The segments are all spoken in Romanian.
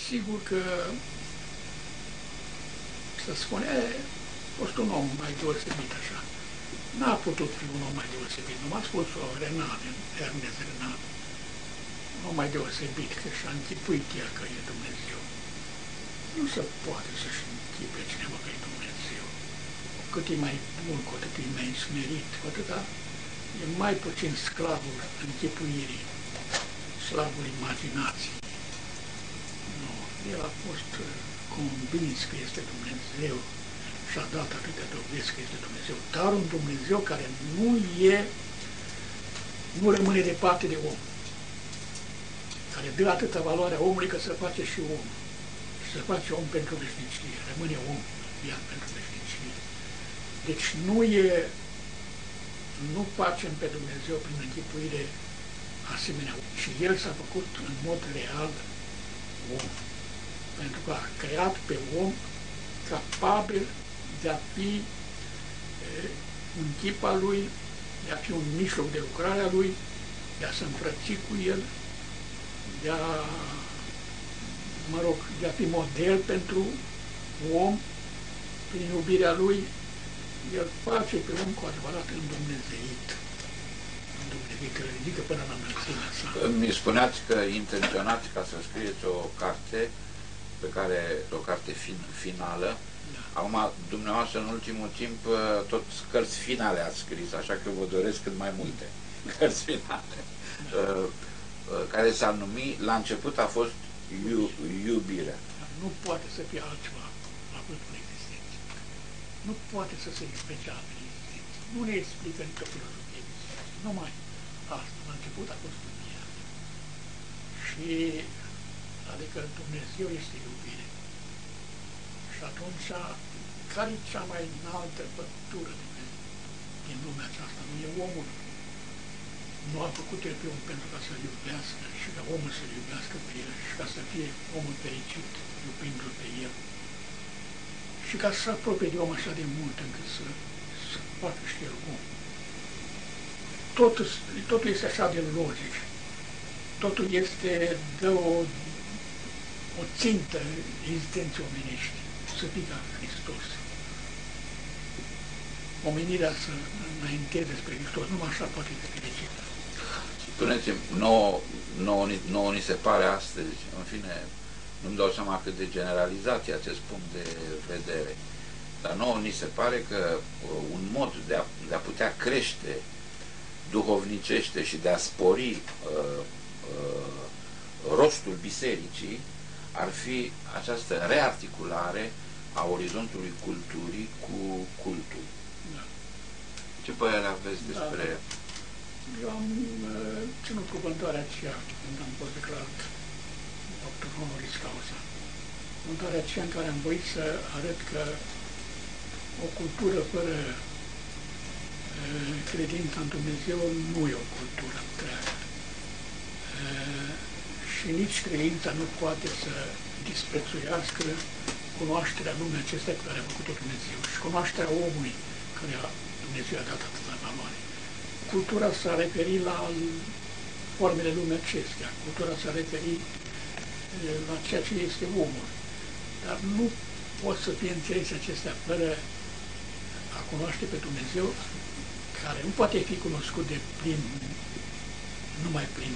sigur că să spune, a fost un om mai deosebit așa. N-a putut fi un om mai deosebit, nu m-a spus-o Renan, Ernest Renan. Un om mai deosebit, că și-a închipuit ea că e Dumnezeu. Nu se poate să-și închipe cineva că e Dumnezeu. Cât e mai bun, cu atât e mai smerit, cu atâta e mai puțin sclavul închipuirii, slavul imaginației. Nu, el a fost convins că este Dumnezeu și a dat atâtea dovezi că este Dumnezeu, dar un Dumnezeu care nu rămâne departe de om, care dă atâta valoare a omului că se face și om, și se face om pentru veșnicie, rămâne om viață pentru veșnicie. Deci nu facem pe Dumnezeu prin închipuire asemenea, și El s-a făcut în mod real om, pentru că a creat pe om capabil de a fi un chip al Lui, de a fi un mijloc de lucrare a Lui, de a se împrăți cu El, de a fi model pentru om, prin iubirea Lui. El face pe om cu adevărat îndumnezeit. Îndumnezeit, îl ridică până la înălțimea sa. Mi spuneați că intenționați ca să scrieți o carte, finală. Da. Acum, dumneavoastră, în ultimul timp, tot cărți finale ați scris, așa că vă doresc cât mai multe cărți finale. Da. Care s-ar numi, la început a fost Iubirea. Nu poate să fie altceva la vârful existenței. Nu poate să se explice altă existență. Nu ne explică nicio filozofie. Numai asta. La început a fost iubirea. Și adică Dumnezeu este iubire. Și atunci, care e cea mai înaltă făptură din lumea aceasta? Nu e omul. Nu a făcut El pe om pentru ca să-L iubească și ca omul să-L iubească pe El și ca să fie omul fericit, iubindu-L pe El. Și ca să se apropie de om așa de mult încât să facă și El om. Totul este așa de logic. Totul dă o țintă existenței omenești, să fie ca Hristos. Omenirea să înainteze spre Hristos, numai așa poate fi fericită. Spuneți-mi, nouă ni se pare astăzi, în fine, nu-mi dau seama cât de generalizație acest punct de vedere, dar nouă ni se pare că un mod de a putea crește duhovnicește și de a spori rostul bisericii ar fi această rearticulare a orizontului culturii cu cultul. Da. Ce părere aveți despre... Da. Eu am ținut cuvântarea aceea când am fost declarat doctor honoris causa. Cuvântarea aceea în care am voit să arăt că o cultură fără credința în Dumnezeu nu e o cultură întreagă. Și nici credința nu poate să disprețuiască cunoașterea lumii acestea pe care a făcut-o Dumnezeu și cunoașterea omului care Dumnezeu a dat atâta valoare. Cultura s-a referit la formele lumii acestea, cultura s-a referit la ceea ce este omul. Dar nu pot să fie înțelese acestea fără a cunoaște pe Dumnezeu, care nu poate fi cunoscut numai prin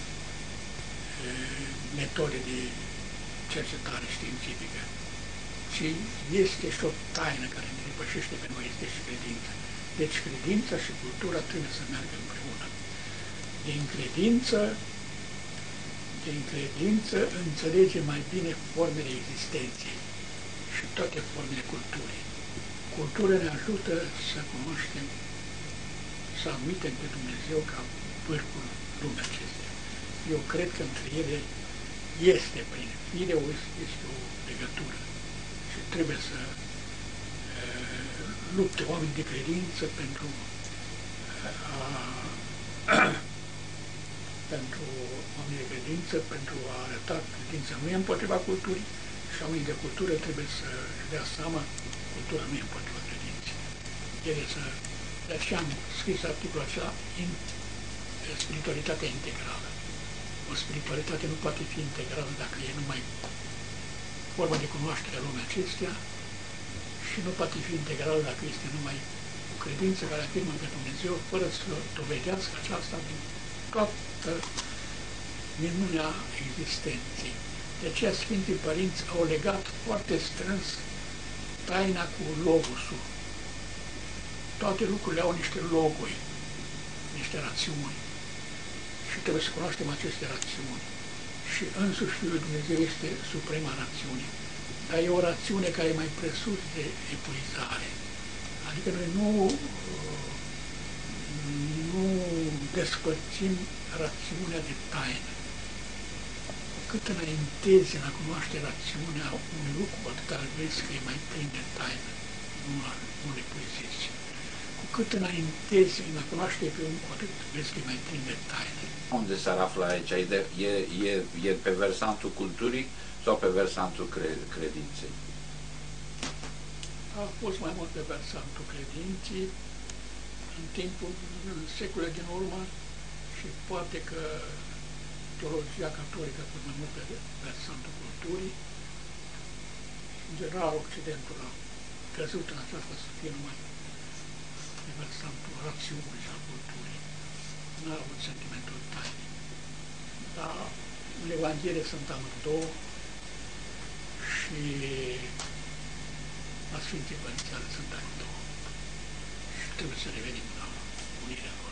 metode de cercetare științifică, ci este și o taină care ne depășește pe noi, este și credința. Deci credința și cultura trebuie să meargă împreună. Din credință înțelege mai bine formele existenței și toate formele culturii. Cultura ne ajută să cunoaștem, să admitem pe Dumnezeu ca vârful lumii acestea. Eu cred că între ele este prin fire este o legătură și trebuie să lupte oameni de credință pentru oameni de credință, pentru a arăta că credința nu e împotriva culturii și oamenii de cultură trebuie să-și dea seama că cultura nu e împotriva credinței. De aceea am scris articolul acela în spiritualitatea integrală. O spiritualitate nu poate fi integrală dacă e numai formă de cunoaștere a lumii acestea și nu poate fi integrală dacă este numai o credință care afirmă pe Dumnezeu, fără să dovedească aceasta din toată minunea existenței. De aceea Sfinții Părinți au legat foarte strâns taina cu logosul. Toate lucrurile au niște loguri, niște rațiuni. Și trebuie să cunoaștem aceste rațiuni. Și însuși Fiul Dumnezeu este suprema rațiune. Dar e o rațiune care e mai presus de epuizare. Adică noi nu despărțim rațiunea de taină. Cu cât înaintezi în a cunoaște rațiunea unui lucru, atâta vezi că e mai plin de taină. Nu le epuizezi. Cu cât înaintezi în a cunoaște pe unul, cu atât vezi că e mai plin de taină. Unde s-ar afla aici? E pe versantul culturii sau pe versantul credinței? A fost mai mult pe versantul credinței în secolele din urmă și poate că teologia catolică a fost mai mult pe versantul culturii. În general, Occidentul a căzut în această să fie numai pe versantul rațiunii și al culturii. Nu a avut sentimentul tainei. Dar în Evanghelie sunt amândouă și la Sfinții Părinți sunt amândouă. Și trebuie să revenim la unirea lor.